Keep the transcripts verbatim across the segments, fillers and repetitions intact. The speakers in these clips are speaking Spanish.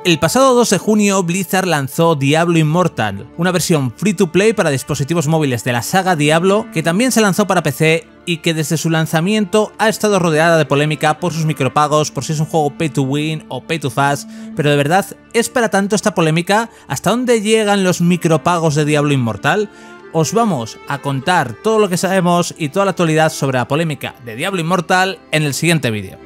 El pasado dos de junio Blizzard lanzó Diablo Immortal, una versión free to play para dispositivos móviles de la saga Diablo que también se lanzó para P C y que desde su lanzamiento ha estado rodeada de polémica por sus micropagos, por si es un juego pay to win o pay to fast, pero de verdad, ¿es para tanto esta polémica? ¿Hasta dónde llegan los micropagos de Diablo Immortal? Os vamos a contar todo lo que sabemos y toda la actualidad sobre la polémica de Diablo Immortal en el siguiente vídeo.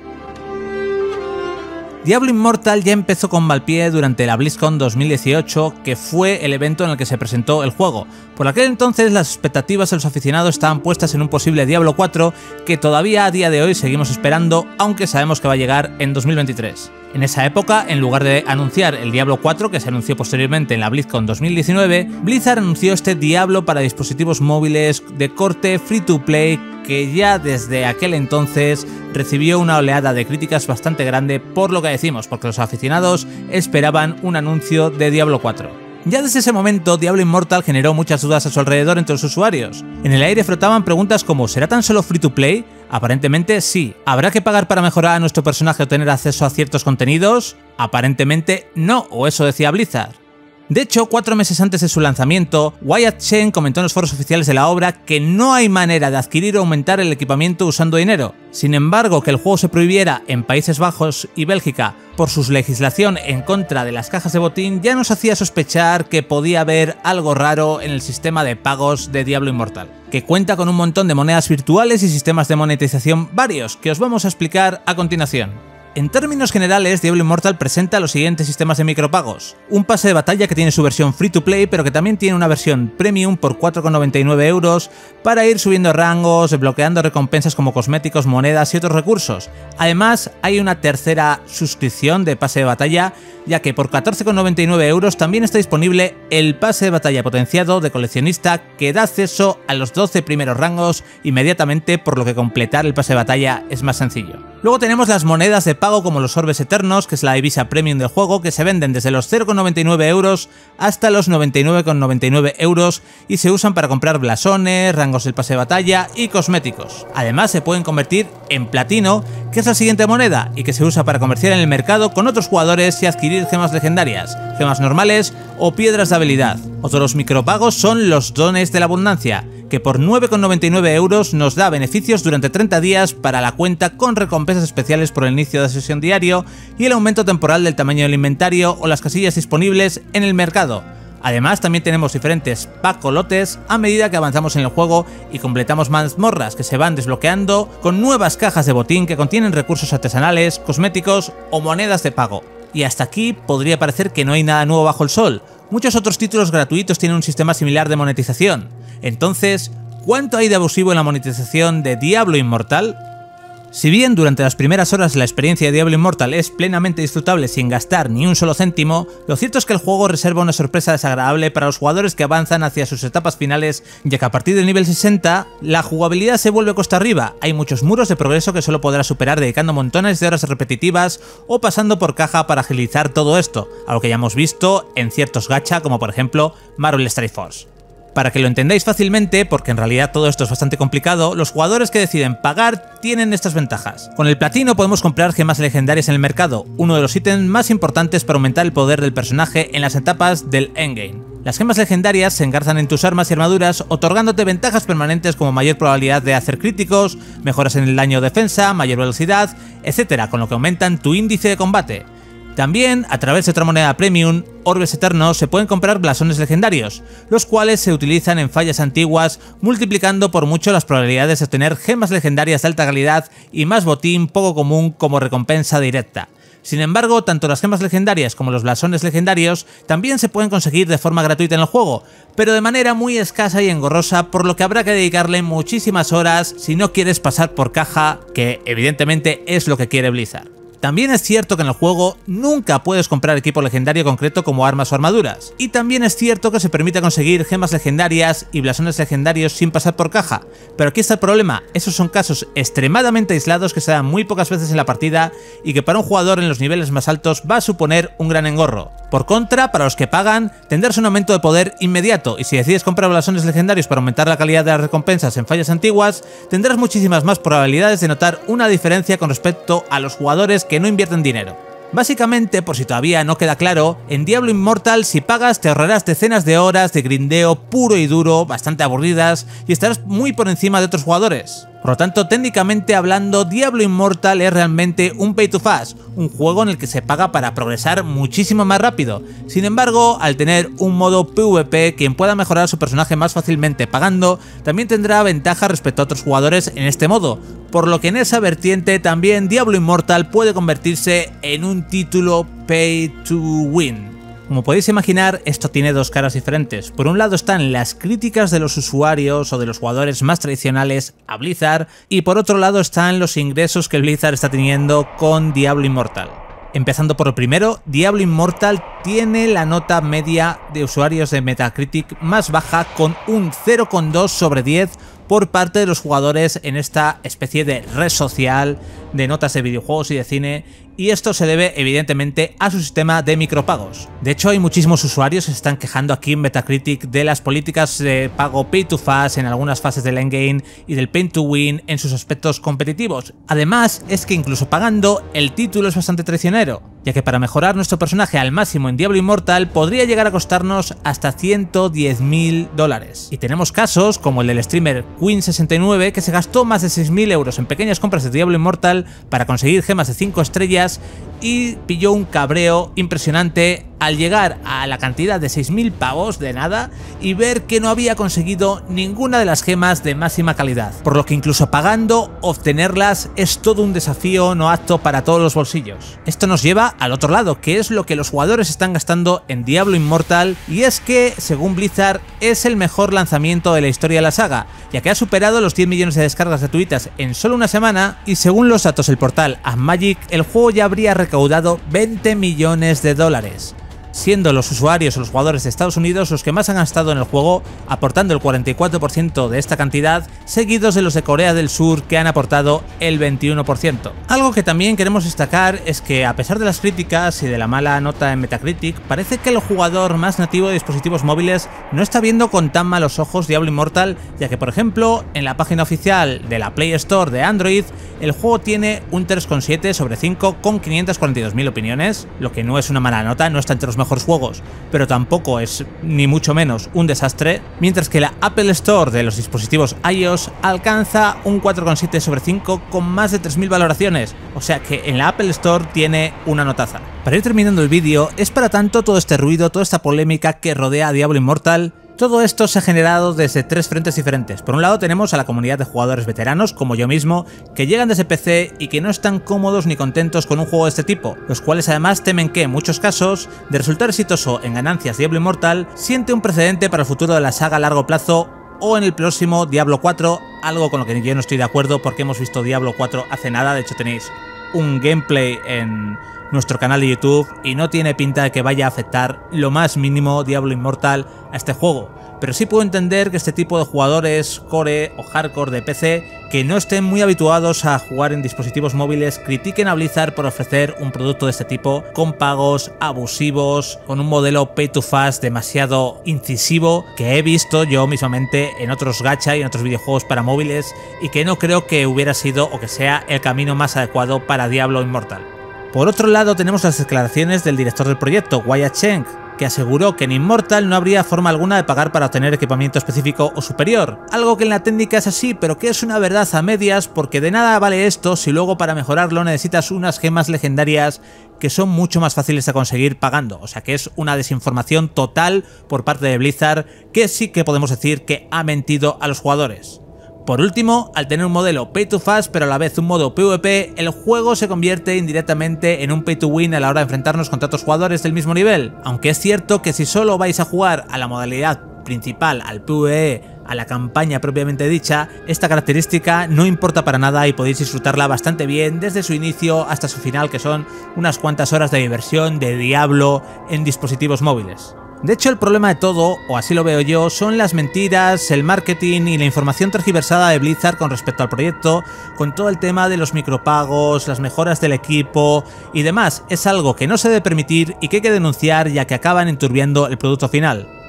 Diablo Immortal ya empezó con mal pie durante la BlizzCon dos mil dieciocho, que fue el evento en el que se presentó el juego. Por aquel entonces las expectativas de los aficionados estaban puestas en un posible Diablo cuatro que todavía a día de hoy seguimos esperando, aunque sabemos que va a llegar en dos mil veintitrés. En esa época, en lugar de anunciar el Diablo cuatro, que se anunció posteriormente en la BlizzCon dos mil diecinueve, Blizzard anunció este Diablo para dispositivos móviles de corte free to play que ya desde aquel entonces recibió una oleada de críticas bastante grande por lo que decimos, porque los aficionados esperaban un anuncio de Diablo cuatro. Ya desde ese momento, Diablo Immortal generó muchas dudas a su alrededor entre los usuarios. En el aire flotaban preguntas como ¿será tan solo free to play? Aparentemente sí. ¿Habrá que pagar para mejorar a nuestro personaje o tener acceso a ciertos contenidos? Aparentemente no, o eso decía Blizzard. De hecho, cuatro meses antes de su lanzamiento, Wyatt Chen comentó en los foros oficiales de la obra que no hay manera de adquirir o aumentar el equipamiento usando dinero. Sin embargo, que el juego se prohibiera en Países Bajos y Bélgica por su legislación en contra de las cajas de botín ya nos hacía sospechar que podía haber algo raro en el sistema de pagos de Diablo Immortal, que cuenta con un montón de monedas virtuales y sistemas de monetización varios que os vamos a explicar a continuación. En términos generales, Diablo Immortal presenta los siguientes sistemas de micropagos. Un pase de batalla que tiene su versión free to play, pero que también tiene una versión premium por cuatro con noventa y nueve euros para ir subiendo rangos, desbloqueando recompensas como cosméticos, monedas y otros recursos. Además, hay una tercera suscripción de pase de batalla, ya que por catorce con noventa y nueve euros también está disponible el pase de batalla potenciado de coleccionista que da acceso a los doce primeros rangos inmediatamente, por lo que completar el pase de batalla es más sencillo. Luego tenemos las monedas de pago como los Orbes Eternos, que es la divisa premium del juego, que se venden desde los cero con noventa y nueve euros hasta los noventa y nueve con noventa y nueve euros y se usan para comprar blasones, rangos del pase de batalla y cosméticos. Además se pueden convertir en platino, que es la siguiente moneda y que se usa para comerciar en el mercado con otros jugadores y adquirir gemas legendarias, gemas normales o piedras de habilidad. Otros micropagos son los dones de la abundancia, que por nueve con noventa y nueve euros nos da beneficios durante treinta días para la cuenta con recompensas especiales por el inicio de la sesión diario y el aumento temporal del tamaño del inventario o las casillas disponibles en el mercado. Además también tenemos diferentes pacolotes a medida que avanzamos en el juego y completamos mazmorras que se van desbloqueando con nuevas cajas de botín que contienen recursos artesanales, cosméticos o monedas de pago. Y hasta aquí podría parecer que no hay nada nuevo bajo el sol. Muchos otros títulos gratuitos tienen un sistema similar de monetización. Entonces, ¿cuánto hay de abusivo en la monetización de Diablo Immortal? Si bien durante las primeras horas la experiencia de Diablo Immortal es plenamente disfrutable sin gastar ni un solo céntimo, lo cierto es que el juego reserva una sorpresa desagradable para los jugadores que avanzan hacia sus etapas finales, ya que a partir del nivel sesenta la jugabilidad se vuelve costa arriba, hay muchos muros de progreso que solo podrás superar dedicando montones de horas repetitivas o pasando por caja para agilizar todo esto, algo que ya hemos visto en ciertos gacha como por ejemplo Marvel Strike Force. Para que lo entendáis fácilmente, porque en realidad todo esto es bastante complicado, los jugadores que deciden pagar tienen estas ventajas. Con el platino podemos comprar gemas legendarias en el mercado, uno de los ítems más importantes para aumentar el poder del personaje en las etapas del endgame. Las gemas legendarias se engarzan en tus armas y armaduras, otorgándote ventajas permanentes como mayor probabilidad de hacer críticos, mejoras en el daño o defensa, mayor velocidad, etcétera, con lo que aumentan tu índice de combate. También, a través de otra moneda premium, Orbes Eternos, se pueden comprar blasones legendarios, los cuales se utilizan en fallas antiguas, multiplicando por mucho las probabilidades de obtener gemas legendarias de alta calidad y más botín poco común como recompensa directa. Sin embargo, tanto las gemas legendarias como los blasones legendarios también se pueden conseguir de forma gratuita en el juego, pero de manera muy escasa y engorrosa, por lo que habrá que dedicarle muchísimas horas si no quieres pasar por caja, que evidentemente es lo que quiere Blizzard. También es cierto que en el juego nunca puedes comprar equipo legendario concreto como armas o armaduras, y también es cierto que se permite conseguir gemas legendarias y blasones legendarios sin pasar por caja, pero aquí está el problema, esos son casos extremadamente aislados que se dan muy pocas veces en la partida y que para un jugador en los niveles más altos va a suponer un gran engorro. Por contra, para los que pagan, tendrás un aumento de poder inmediato, y si decides comprar blasones legendarios para aumentar la calidad de las recompensas en fallas antiguas, tendrás muchísimas más probabilidades de notar una diferencia con respecto a los jugadores que no invierten dinero. Básicamente, por si todavía no queda claro, en Diablo Immortal si pagas te ahorrarás decenas de horas de grindeo puro y duro, bastante aburridas, y estarás muy por encima de otros jugadores. Por lo tanto, técnicamente hablando, Diablo Immortal es realmente un pay to fast, un juego en el que se paga para progresar muchísimo más rápido. Sin embargo, al tener un modo PvP, quien pueda mejorar su personaje más fácilmente pagando, también tendrá ventaja respecto a otros jugadores en este modo, por lo que en esa vertiente también Diablo Immortal puede convertirse en un título pay to win. Como podéis imaginar, esto tiene dos caras diferentes. Por un lado están las críticas de los usuarios o de los jugadores más tradicionales a Blizzard, y por otro lado están los ingresos que Blizzard está teniendo con Diablo Immortal. Empezando por lo primero, Diablo Immortal tiene la nota media de usuarios de Metacritic más baja, con un cero coma dos sobre diez por parte de los jugadores en esta especie de red social de notas de videojuegos y de cine, y esto se debe evidentemente a su sistema de micropagos. De hecho, hay muchísimos usuarios que se están quejando aquí en Metacritic de las políticas de pago pay to fast en algunas fases del endgame y del pay to win en sus aspectos competitivos. Además, es que incluso pagando, el título es bastante traicionero, ya que para mejorar nuestro personaje al máximo en Diablo Immortal podría llegar a costarnos hasta ciento diez mil dólares. Y tenemos casos como el del streamer Queen sesenta y nueve, que se gastó más de seis mil euros en pequeñas compras de Diablo Immortal para conseguir gemas de cinco estrellas y pilló un cabreo impresionante al llegar a la cantidad de seis mil pavos de nada y ver que no había conseguido ninguna de las gemas de máxima calidad, por lo que incluso pagando, obtenerlas es todo un desafío no apto para todos los bolsillos. Esto nos lleva al otro lado, que es lo que los jugadores están gastando en Diablo Immortal, y es que, según Blizzard, es el mejor lanzamiento de la historia de la saga, ya que ha superado los diez millones de descargas gratuitas en solo una semana, y según los datos del portal AdMagic, el juego ya habría recaudado veinte millones de dólares. Siendo los usuarios o los jugadores de Estados Unidos los que más han gastado en el juego, aportando el cuarenta y cuatro por ciento de esta cantidad, seguidos de los de Corea del Sur, que han aportado el veintiuno por ciento. Algo que también queremos destacar es que, a pesar de las críticas y de la mala nota en Metacritic, parece que el jugador más nativo de dispositivos móviles no está viendo con tan malos ojos Diablo Immortal, ya que, por ejemplo, en la página oficial de la Play Store de Android, el juego tiene un tres coma siete sobre cinco con quinientas cuarenta y dos mil opiniones, lo que no es una mala nota, no está entre los mejores juegos, pero tampoco es ni mucho menos un desastre, mientras que la Apple Store de los dispositivos iOS alcanza un cuatro coma siete sobre cinco con más de tres mil valoraciones, o sea que en la Apple Store tiene una notaza. Para ir terminando el vídeo, es para tanto todo este ruido, toda esta polémica que rodea a Diablo Immortal. Todo esto se ha generado desde tres frentes diferentes. Por un lado tenemos a la comunidad de jugadores veteranos, como yo mismo, que llegan desde P C y que no están cómodos ni contentos con un juego de este tipo, los cuales además temen que, en muchos casos, de resultar exitoso en ganancias Diablo Immortal, siente un precedente para el futuro de la saga a largo plazo o en el próximo Diablo cuatro, algo con lo que yo no estoy de acuerdo porque hemos visto Diablo cuatro hace nada. De hecho, tenéis un gameplay en nuestro canal de YouTube y no tiene pinta de que vaya a afectar lo más mínimo Diablo Immortal a este juego. Pero sí puedo entender que este tipo de jugadores core o hardcore de P C que no estén muy habituados a jugar en dispositivos móviles critiquen a Blizzard por ofrecer un producto de este tipo con pagos abusivos, con un modelo pay to fast demasiado incisivo que he visto yo mismamente en otros gacha y en otros videojuegos para móviles, y que no creo que hubiera sido o que sea el camino más adecuado para Diablo Immortal. Por otro lado tenemos las declaraciones del director del proyecto, Wyatt Cheng, que aseguró que en Immortal no habría forma alguna de pagar para obtener equipamiento específico o superior, algo que en la técnica es así, pero que es una verdad a medias, porque de nada vale esto si luego para mejorarlo necesitas unas gemas legendarias que son mucho más fáciles de conseguir pagando, o sea que es una desinformación total por parte de Blizzard, que sí que podemos decir que ha mentido a los jugadores. Por último, al tener un modelo pay to fast pero a la vez un modo PvP, el juego se convierte indirectamente en un pay to win a la hora de enfrentarnos contra otros jugadores del mismo nivel, aunque es cierto que si solo vais a jugar a la modalidad principal, al PvE, a la campaña propiamente dicha, esta característica no importa para nada y podéis disfrutarla bastante bien desde su inicio hasta su final, que son unas cuantas horas de diversión de Diablo en dispositivos móviles. De hecho, el problema de todo, o así lo veo yo, son las mentiras, el marketing y la información tergiversada de Blizzard con respecto al proyecto, con todo el tema de los micropagos, las mejoras del equipo y demás. Es algo que no se debe permitir y que hay que denunciar, ya que acaban enturbiando el producto final.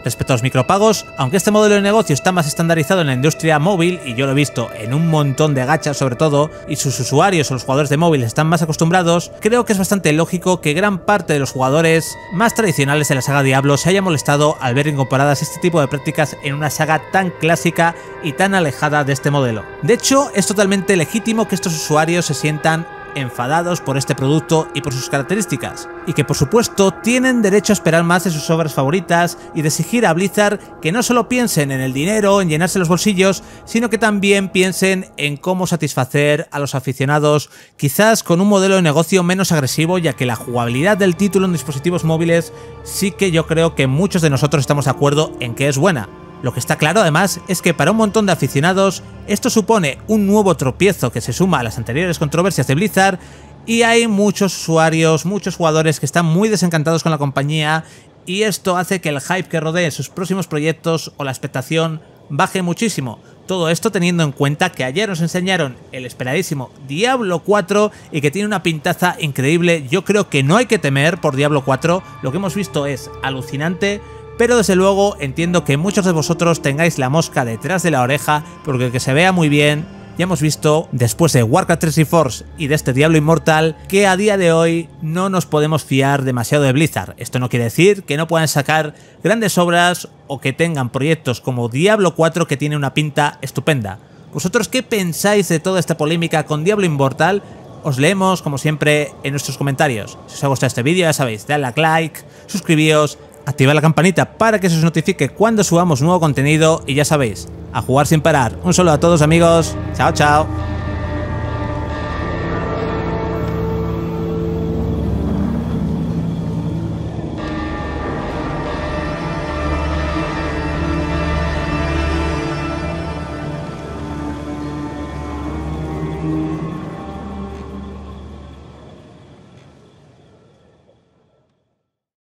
Respecto a los micropagos, aunque este modelo de negocio está más estandarizado en la industria móvil, y yo lo he visto en un montón de gachas sobre todo, y sus usuarios o los jugadores de móvil están más acostumbrados, creo que es bastante lógico que gran parte de los jugadores más tradicionales de la saga Diablo se haya molestado al ver incorporadas este tipo de prácticas en una saga tan clásica y tan alejada de este modelo. De hecho, es totalmente legítimo que estos usuarios se sientan enfadados por este producto y por sus características, y que por supuesto tienen derecho a esperar más de sus obras favoritas y de exigir a Blizzard que no solo piensen en el dinero, en llenarse los bolsillos, sino que también piensen en cómo satisfacer a los aficionados, quizás con un modelo de negocio menos agresivo, ya que la jugabilidad del título en dispositivos móviles sí que yo creo que muchos de nosotros estamos de acuerdo en que es buena. Lo que está claro además es que para un montón de aficionados esto supone un nuevo tropiezo que se suma a las anteriores controversias de Blizzard, y hay muchos usuarios, muchos jugadores que están muy desencantados con la compañía, y esto hace que el hype que rodee sus próximos proyectos o la expectación baje muchísimo. Todo esto teniendo en cuenta que ayer nos enseñaron el esperadísimo Diablo cuatro y que tiene una pintaza increíble. Yo creo que no hay que temer por Diablo cuatro, lo que hemos visto es alucinante. Pero desde luego entiendo que muchos de vosotros tengáis la mosca detrás de la oreja, porque que se vea muy bien, ya hemos visto después de Warcraft tres Reforged y de este Diablo Immortal que a día de hoy no nos podemos fiar demasiado de Blizzard. Esto no quiere decir que no puedan sacar grandes obras o que tengan proyectos como Diablo cuatro, que tiene una pinta estupenda. ¿Vosotros qué pensáis de toda esta polémica con Diablo Immortal? Os leemos como siempre en nuestros comentarios. Si os ha gustado este vídeo ya sabéis, dadle a like, suscribíos, activad la campanita para que se os notifique cuando subamos nuevo contenido, y ya sabéis, a jugar sin parar. Un saludo a todos amigos, chao chao.